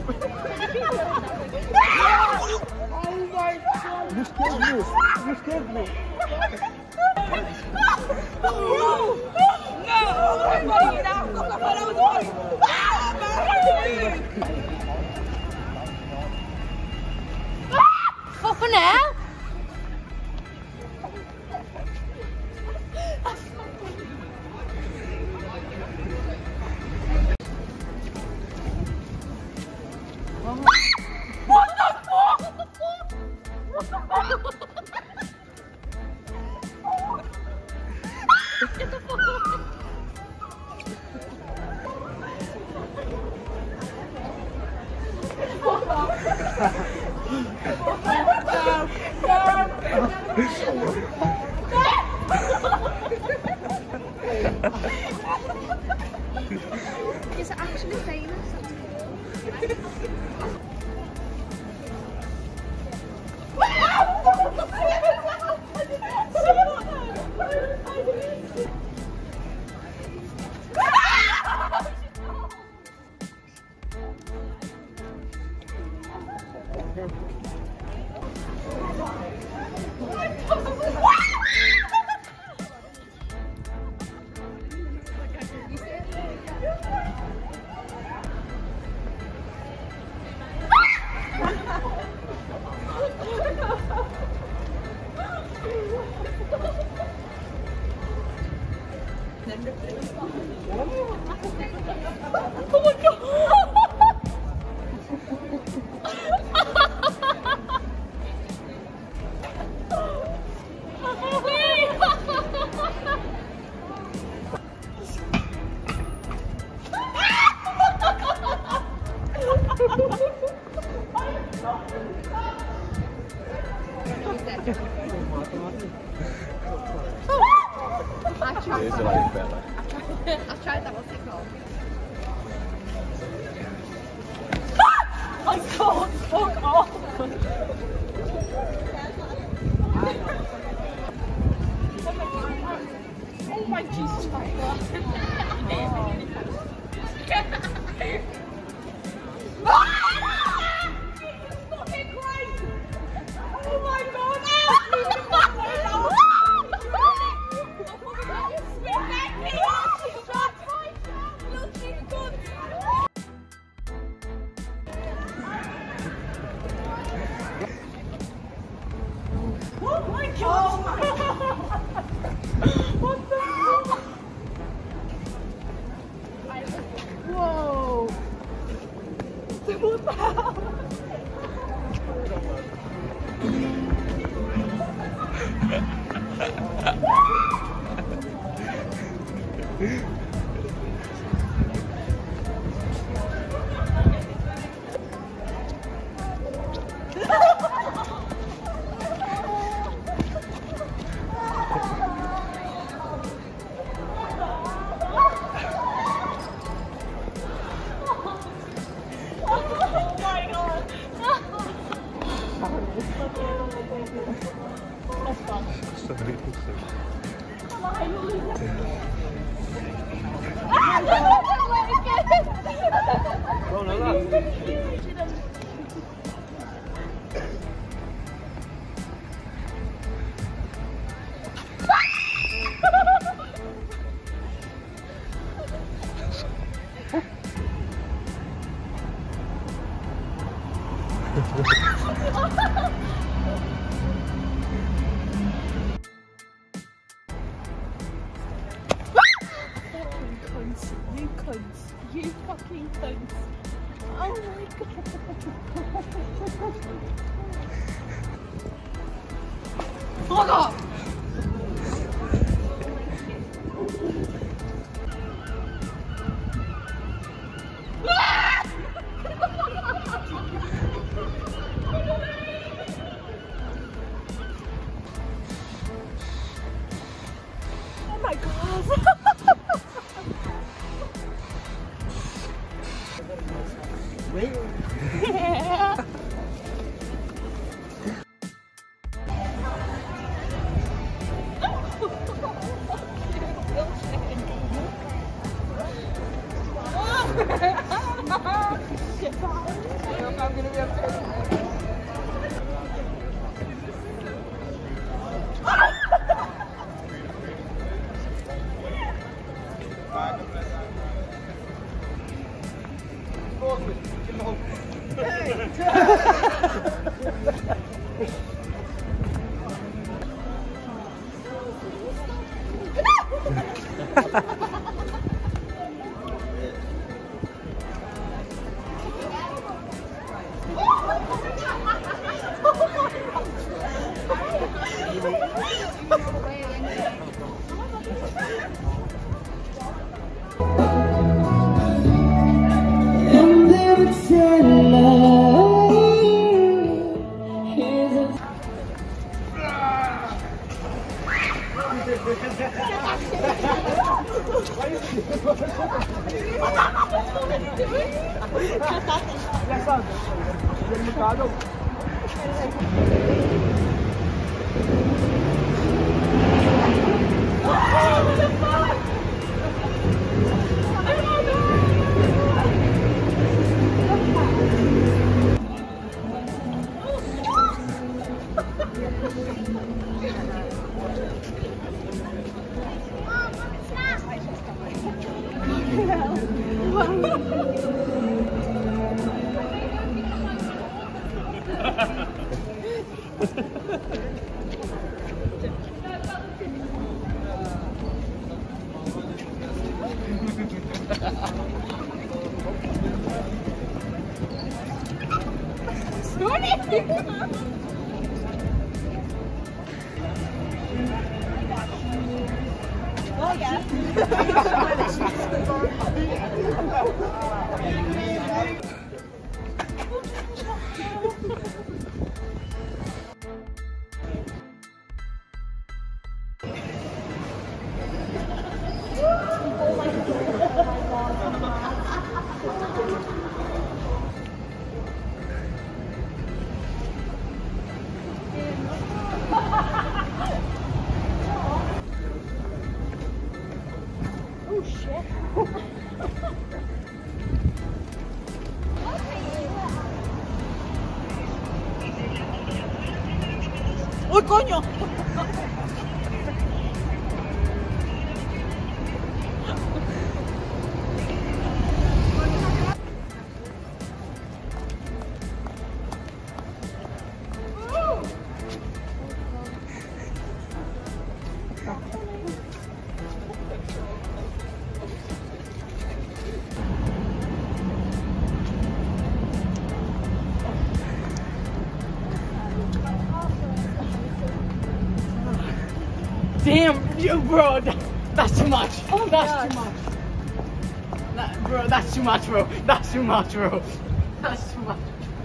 Oh my god! You scared me! You scared me! No! Oh my god! Hvorfor now? What the fuck? What the fuck? Get the fuck up. Is it actually famous? Oh my god! I've tried that, what's it called? I can't fuck off! Oh my Jesus Christ! Jesus fucking Christ! Oh my god! Oh my god! What the fuck? Whoa! What the hell? You cunts. You fucking cunts. Oh my god. Fuck off! Oh my god. Yeah. Goodbye. I'm gonna be upset. ¡Uy, coño! Damn, you bro, that's too much. Oh, that's too much. Bro, that's too much, bro. That's too much, bro. That's too much.